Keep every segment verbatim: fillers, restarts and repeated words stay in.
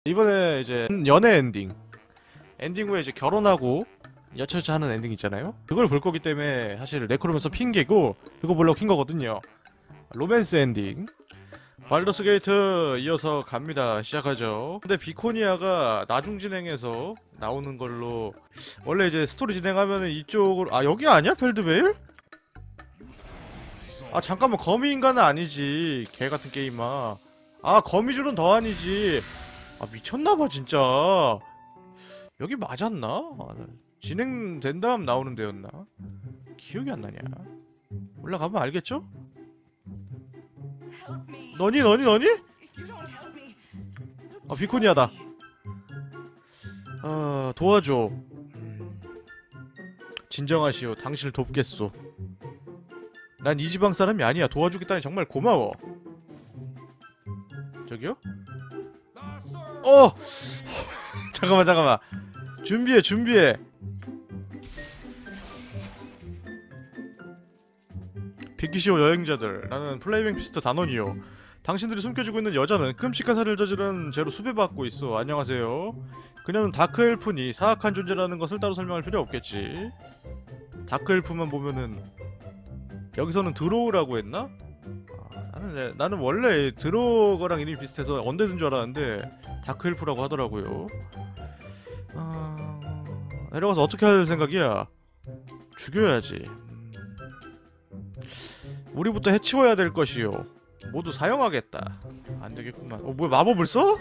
이번에 이제 연애 엔딩 엔딩 후에 이제 결혼하고 여차여차 하는 엔딩 있잖아요. 그걸 볼 거기 때문에 사실 네크로맨서 핑계고 그거 보려고 킨 거거든요. 로맨스 엔딩 발더스 게이트 이어서 갑니다. 시작하죠. 근데 비코니아가 나중 진행해서 나오는 걸로, 원래 이제 스토리 진행하면은 이쪽으로, 아 여기 아니야? 펠드베일? 아 잠깐만, 거미인간은 아니지 개같은 게임아. 아 거미줄은 더 아니지. 아 미쳤나봐 진짜. 여기 맞았나? 아, 진행된 다음 나오는 데였나? 기억이 안 나냐? 올라가면 알겠죠? 너니 너니 너니? 아 비코니아다. 아 도와줘. 음, 진정하시오. 당신을 돕겠소. 난 이 지방 사람이 아니야. 도와주겠다니 정말 고마워. 저기요? 어! 잠깐만 잠깐만. 준비해 준비해. 비키시오 여행자들, 나는 플레이밍 피스트 단원이요. 당신들이 숨겨주고 있는 여자는 끔찍한 살을 저지른 죄로 수배받고 있어. 안녕하세요. 그녀는 다크엘프니 사악한 존재라는 것을 따로 설명할 필요 없겠지. 다크엘프만 보면은, 여기서는 드로우라고 했나? 아, 나는, 나는 원래 드로우거랑 이름이 비슷해서 언데드인 줄 알았는데 다크엘프라고 하더라고요. 아... 내려가서 어떻게 할 생각이야? 죽여야지. 우리부터 해치워야 될 것이요. 모두 사용하겠다. 안되겠구만. 어 뭐야, 마법을 써?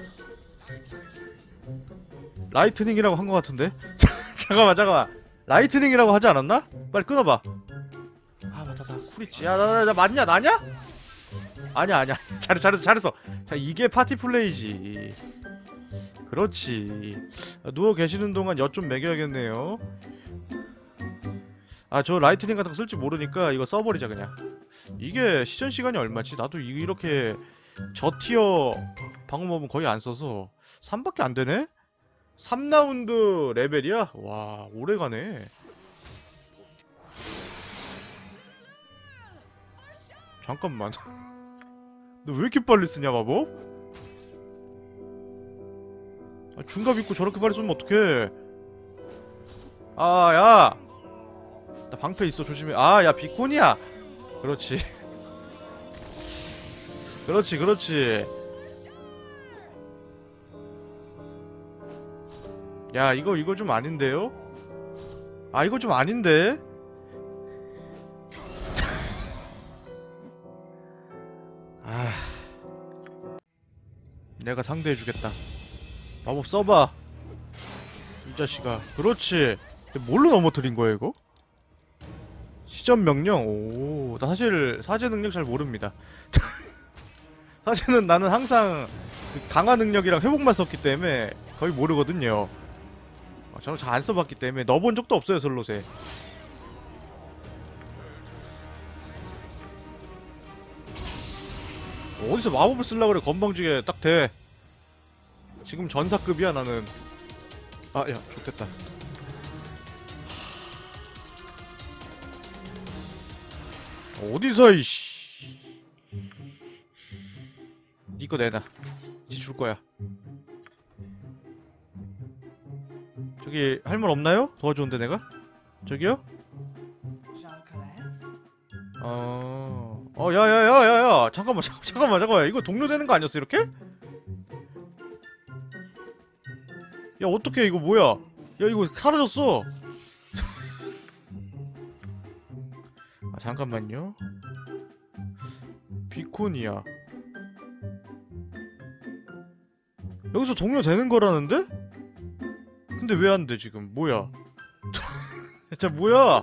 라이트닝이라고 한 것 같은데? 잠깐만 잠깐만, 라이트닝이라고 하지 않았나? 빨리 끊어봐. 아 맞다, 나 쿨있지. 야 나 나 나 맞냐 나냐? 아니야 아니야. 잘했어 잘했어 잘했어. 자 이게 파티 플레이지. 그렇지. 누워 계시는 동안 엿 좀 먹여야겠네요. 아 저 라이트닝 같은 거 쓸 줄 모르니까 이거 써버리자 그냥. 이게 시전 시간이 얼마지? 나도 이렇게 저티어 방어법은 거의 안 써서 삼밖에 안 되네? 삼 라운드 레벨이야? 와, 오래가네. 잠깐만. 너 왜 이렇게 빨리 쓰냐, 마법? 아, 중갑 입고 저렇게 빨리 쏘면 어떡해. 아, 야! 나 방패 있어, 조심해. 아, 야, 비코니야! 그렇지. 그렇지, 그렇지. 야, 이거, 이거 좀 아닌데요? 아, 이거 좀 아닌데? 아. 내가 상대해주겠다. 마법 써봐. 이 자식아. 그렇지. 뭘로 넘어뜨린 거야, 이거? 시전 명령? 오, 나 사실 사제 능력 잘 모릅니다. 사실은 나는 항상 그 강화 능력이랑 회복만 썼기 때문에 거의 모르거든요. 어, 저는 잘 안 써봤기 때문에 넣어본 적도 없어요, 슬롯에. 어디서 마법을 쓰려고 그래, 건방지게. 딱 돼. 지금 전사급이야, 나는. 아, 야, 좋됐다. 어디서, 이씨. 니거 내놔. 지 줄 거야. 저기, 할 말 없나요? 도와주는데 내가? 저기요? 어... 어, 야, 야, 야, 야, 야! 잠깐만, 잠깐만, 잠깐만, 잠깐만. 이거 동료 되는 거 아니었어, 이렇게? 야, 어떡해, 이거 뭐야? 야, 이거 사라졌어! 아, 잠깐만요. 비코니아. 여기서 동료 되는 거라는데? 근데 왜 안 돼, 지금? 뭐야? 진짜 뭐야?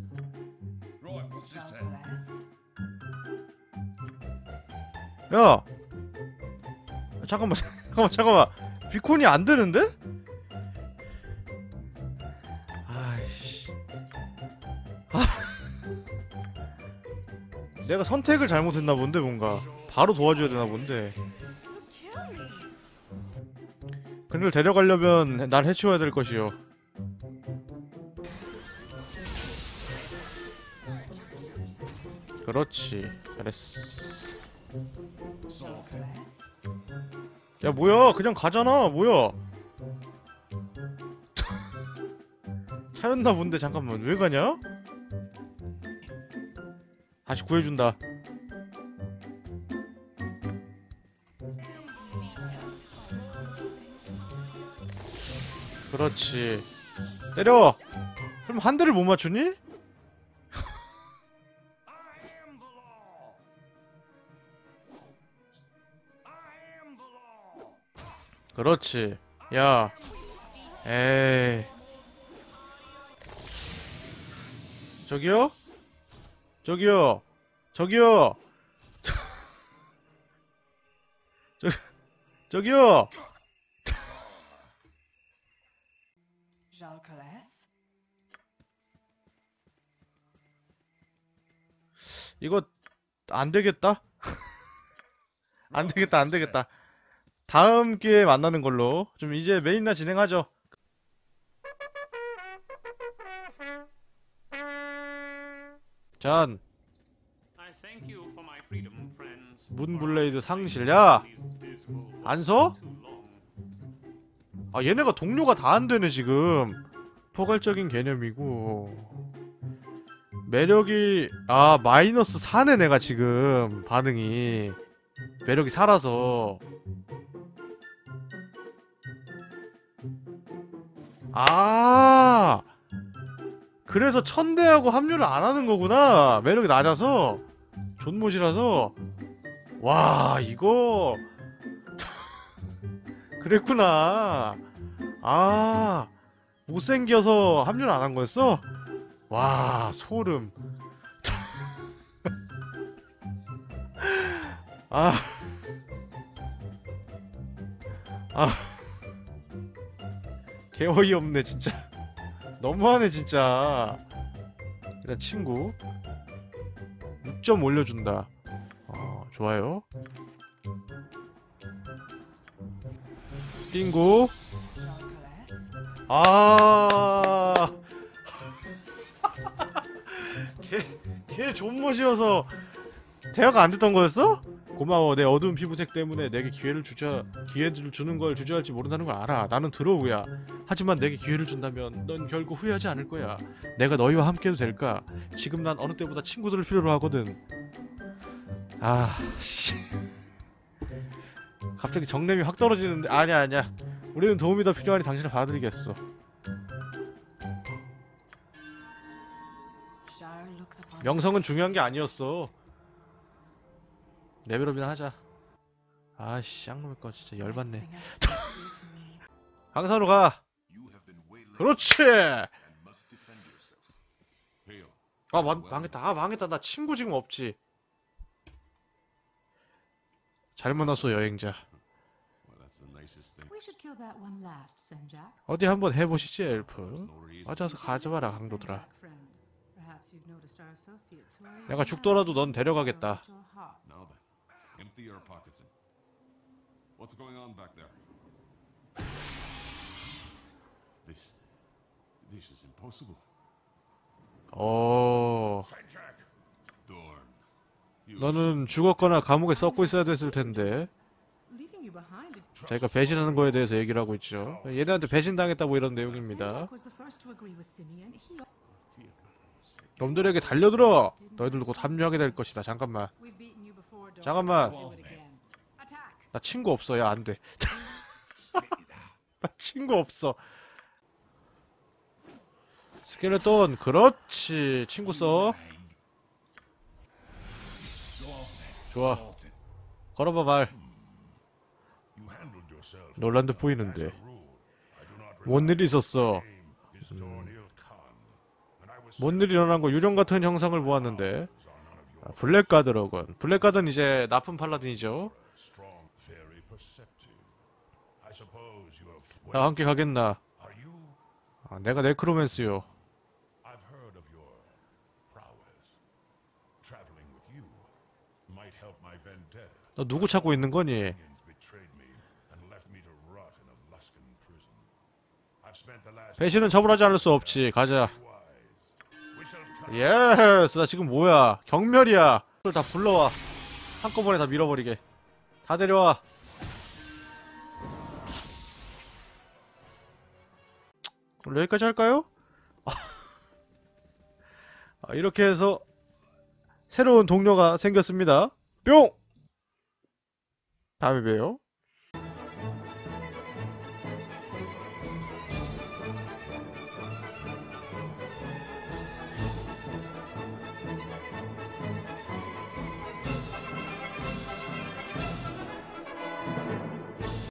야! 잠깐만, 잠깐만, 잠깐만. 비콘이 안 되는데? 아이씨. 아. 내가 선택을 잘못했나 본데, 뭔가. 바로 도와줘야 되나 본데. 그를 데려가려면 날 해치워야 될 것이요. 그렇지. 잘했어. 야 뭐야 그냥 가잖아 뭐야. 차였나 본데 잠깐만 왜 가냐? 다시 구해준다. 그렇지. 때려. 그럼 한 대를 못 맞추니? 그렇지. 야. 에이. 저기요? 저기요. 저기요. 저, 저기요. 이거 안 되겠다. 안 되겠다. 안 되겠다. 다음 기회에 만나는 걸로. 좀 이제 메인나 진행하죠. 전 문블레이드 상실. 야! 안 서? 아 얘네가 동료가 다 안되네 지금. 포괄적인 개념이고 매력이 아 마이너스 사네 내가 지금 반응이 매력이 살아서. 아 그래서 천대하고 합류를 안 하는 거구나. 매력이 낮아서 존못이라서. 와 이거 그랬구나. 아 못생겨서 합류를 안 한 거였어? 와 소름. 아 아 개 어이없네 진짜. 너무하네 진짜. 일단 친구 육 점 올려준다. 어 좋아요. 띵고. 아 걔, 걔 존못이어서 대화가 안 됐던 거였어? 고마워. 내 어두운 피부색 때문에 내게 기회를 주자 기회를 주는 걸 주저할지 모른다는 걸 알아. 나는 드로우야. 하지만 내게 기회를 준다면 넌 결국 후회하지 않을 거야. 내가 너희와 함께해도 될까? 지금 난 어느 때보다 친구들을 필요로 하거든. 아 씨. 갑자기 정냄이 확 떨어지는데. 아니야 아니야. 우리는 도움이 더 필요하니 당신을 봐드리겠어. 명성은 중요한 게 아니었어. 레벨업이나 하자. 아씨 쌍놈의 거 진짜 열받네. 강사로 가. 그렇지. 아 망, 망했다. 아 망했다. 나 친구 지금 없지. 잘 만났어 여행자. 어디 한번 해보시지 엘프. 맞아서 가져와라 강도들아. 내가 죽더라도 넌 데려가겠다. 어. 너는 죽었거나 감옥에 썩고 있어야 됐을 텐데. 자기가 배신하는 거에 대해서 얘기를 하고 있죠. 얘네한테 배신당했다고 이런 내용입니다. 놈들에게 달려들어! 너희들도 곧 합류하게 될 것이다. 잠깐만. 잠깐만. 나 친구 없어. 야, 안 돼. 나 친구 없어. 스켈레톤, 그렇지. 친구 써. 좋아. 걸어봐, 말. 놀란 듯 보이는데. 뭔 일이 있었어? 음. 뭔 일이 일어난 거 유령 같은 형상을 보았는데. 아, 블랙가드로군. 블랙가드는 이제 나쁜 팔라딘이죠. 나 함께 가겠나? 아, 내가 네크로맨스요. 너 누구 찾고 있는 거니? 배신은 처벌하지 않을 수 없지. 가자. 예스. 나 지금 뭐야? 경멸이야. 다 불러와. 한꺼번에 다 밀어버리게. 다 데려와. 원래 여기까지 할까요? 아, 이렇게 해서 새로운 동료가 생겼습니다. 뿅! 다음에 봬요.